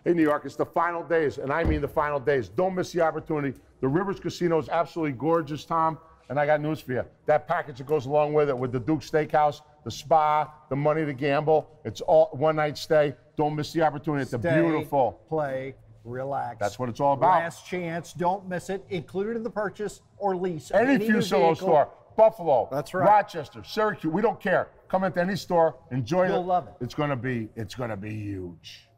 Hey, New York, it's the final days, and I mean the final days. Don't miss the opportunity. The Rivers Casino is absolutely gorgeous, Tom, and I got news for you. That package that goes along with it, with the Duke Steakhouse, the spa, the money to gamble, it's all one-night stay. Don't miss the opportunity. It's beautiful. Play, relax. That's what it's all about. Last chance. Don't miss it. Included in the purchase or lease. Any Fuccillo store. Buffalo. That's right. Rochester, Syracuse. We don't care. Come into any store. Enjoy it. You'll love it. It's gonna be huge.